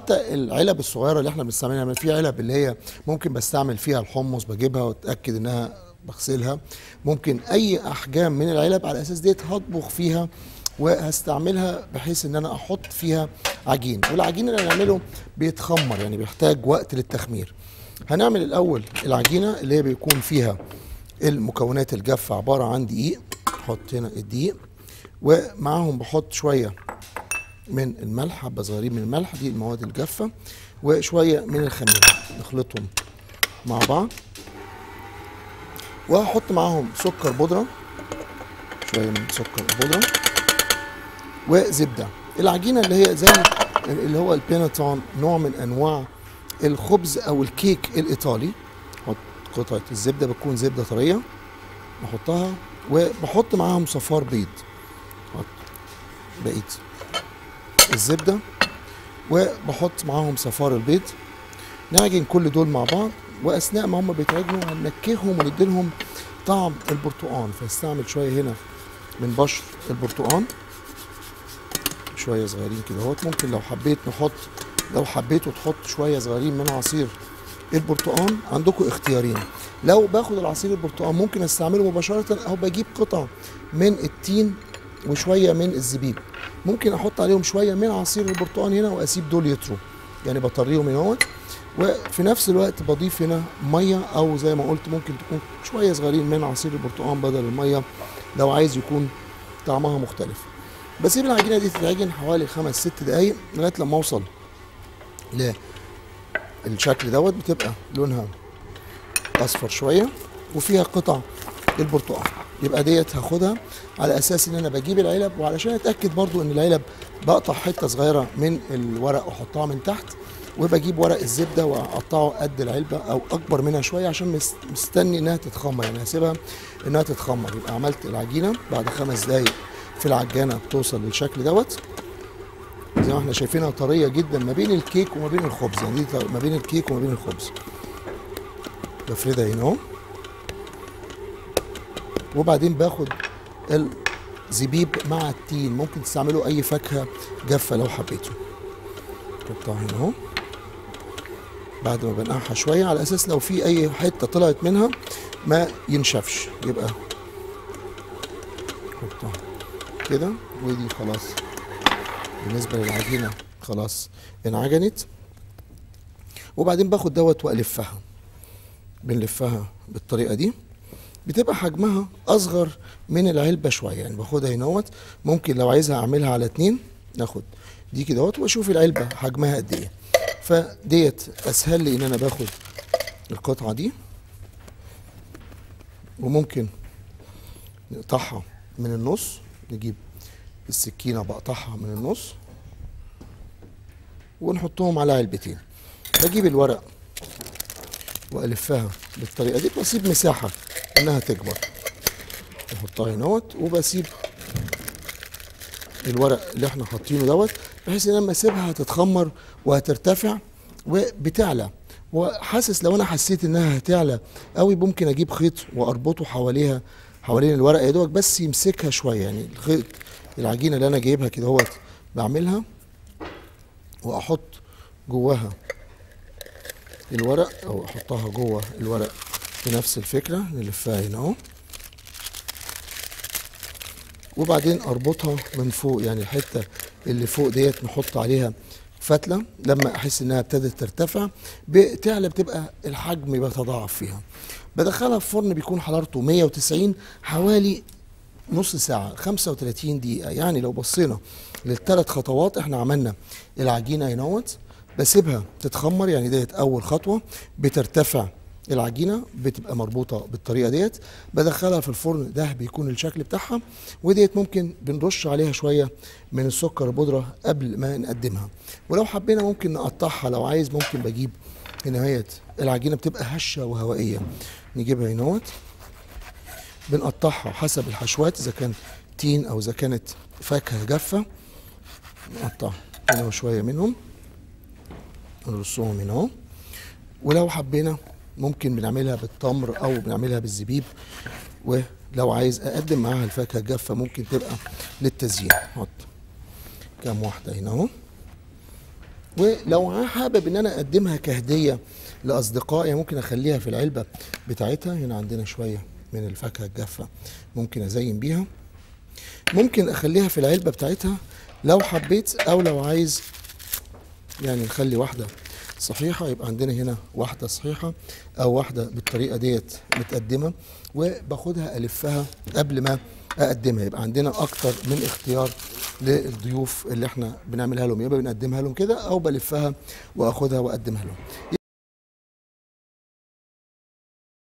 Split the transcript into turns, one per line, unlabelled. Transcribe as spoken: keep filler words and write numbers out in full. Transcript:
حتى العلب الصغيره اللي احنا بنستعملها، يعني في علب اللي هي ممكن بستعمل فيها الحمص، بجيبها واتاكد انها بغسلها. ممكن اي احجام من العلب على اساس ديت هطبخ فيها وهستعملها بحيث ان انا احط فيها عجين. والعجين اللي هنعمله بيتخمر، يعني بيحتاج وقت للتخمير. هنعمل الاول العجينه اللي هي بيكون فيها المكونات الجافه عباره عن دقيق. احط هنا الدقيق ومعاهم بحط شويه من الملح، حبه صغيرين من الملح، دي المواد الجافه، وشويه من الخميره، نخلطهم مع بعض. وهحط معاهم سكر بودره، شويه من سكر بودره، وزبده. العجينه اللي هي زي اللي هو البيناتون، نوع من انواع الخبز او الكيك الايطالي. احط قطعه الزبده، بتكون زبده طريه، بحطها وبحط معاهم صفار بيض. احط بقيه الزبده وبحط معاهم صفار البيض. نعجن كل دول مع بعض، واثناء ما هم بيتعجنوا هننكههم ونديلهم طعم البرتقال. فاستعمل شويه هنا من بشر البرتقال، شويه صغيرين كده اهوت. ممكن لو حبيت نحط، لو حبيتوا تحط شويه صغيرين من عصير البرتقال، عندكم اختيارين. لو باخد العصير البرتقال ممكن استعمله مباشره، او بجيب قطع من التين وشويه من الزبيب، ممكن احط عليهم شويه من عصير البرتقال هنا واسيب دول يطروا، يعني بطريهم هنا اهوت. وفي نفس الوقت بضيف هنا ميه، او زي ما قلت ممكن تكون شويه صغيرين من عصير البرتقال بدل الميه لو عايز يكون طعمها مختلف. بسيب العجينه دي تتعجن حوالي خمس ست دقايق لغايه لما اوصل للشكل دوت. بتبقى لونها اصفر شويه وفيها قطع البرتقال. يبقى ديت هاخدها على اساس ان انا بجيب العلب، وعلشان اتاكد برضو ان العلب بقطع حته صغيره من الورق واحطها من تحت، وبجيب ورق الزبده واقطعه قد العلبه او اكبر منها شويه عشان مستني انها تتخمر، يعني هسيبها انها تتخمر. يبقى عملت العجينه بعد خمس دقايق في العجانه بتوصل للشكل دوت، زي ما احنا شايفينها طريه جدا ما بين الكيك وما بين الخبز، يعني دي ما بين الكيك وما بين الخبز. بفردها هنا اهو، وبعدين باخد الزبيب مع التين. ممكن تستعملوا اي فاكهه جافه لو حبيتوا. حطها هنا اهو بعد ما بنقعها شويه، على اساس لو في اي حته طلعت منها ما ينشفش. يبقى حطها كده، ودي خلاص بالنسبه للعجينه خلاص انعجنت. وبعدين باخد دوت والفها، بنلفها بالطريقه دي، بتبقى حجمها اصغر من العلبه شويه، يعني باخدها هنا اهوت. ممكن لو عايزها اعملها على اتنين ناخد دي كده اهوت واشوف العلبه حجمها قد ايه. فديت اسهل لي ان انا باخد القطعه دي، وممكن نقطعها من النص، نجيب السكينه بقطعها من النص ونحطهم على علبتين. بجيب الورق والفها بالطريقه دي، بسيب مساحه انها تكبر، نحطها هنا اهوت، وبسيب الورق اللي احنا حاطينه دوت بحيث ان لما اسيبها هتتخمر وهترتفع وبتعلى. وحاسس لو انا حسيت انها هتعلى قوي ممكن اجيب خيط واربطه حواليها، حوالين الورق يا دوبك بس يمسكها شويه. يعني الخيط العجينه اللي انا جايبها كده اهوت بعملها واحط جواها الورق، او احطها جوه الورق بنفس الفكره، نلفها هنا اهو، وبعدين اربطها من فوق. يعني الحته اللي فوق ديت نحط عليها فتله، لما احس انها ابتدت ترتفع بتعلى بتبقى الحجم بيتضاعف فيها. بدخلها في فرن بيكون حرارته مية وتسعين حوالي نص ساعه، خمسة وتلاتين دقيقه. يعني لو بصينا للثلاث خطوات احنا عملنا العجينه هنا اهوت، بسيبها تتخمر، يعني ديت اول خطوه، بترتفع العجينه بتبقى مربوطه بالطريقه ديت، بدخلها في الفرن، ده بيكون الشكل بتاعها. وديت ممكن بنرش عليها شويه من السكر البودره قبل ما نقدمها. ولو حبينا ممكن نقطعها لو عايز، ممكن بجيب هنا اهيت العجينه بتبقى هشه وهوائيه، نجيبها هنا اهوت بنقطعها حسب الحشوات، اذا كان تين او اذا كانت فاكهه جافه، نقطع هنا شويه منهم نرصهم هنا اهو. ولو حبينا ممكن بنعملها بالتمر او بنعملها بالزبيب، ولو عايز اقدم معاها الفاكهه الجافه ممكن تبقى للتزيين. نحط كام واحده هنا اهو، ولو حابب ان انا اقدمها كهديه لاصدقائي ممكن اخليها في العلبه بتاعتها. هنا عندنا شويه من الفاكهه الجافه ممكن ازين بيها، ممكن اخليها في العلبه بتاعتها لو حبيت، او لو عايز يعني نخلي واحده صحيحه يبقى عندنا هنا واحده صحيحه او واحده بالطريقه ديت متقدمه، وباخدها الفها قبل ما اقدمها. يبقى عندنا اكتر من اختيار للضيوف اللي احنا بنعملها لهم، يبقى بنقدمها لهم كده او بلفها واخدها واقدمها لهم.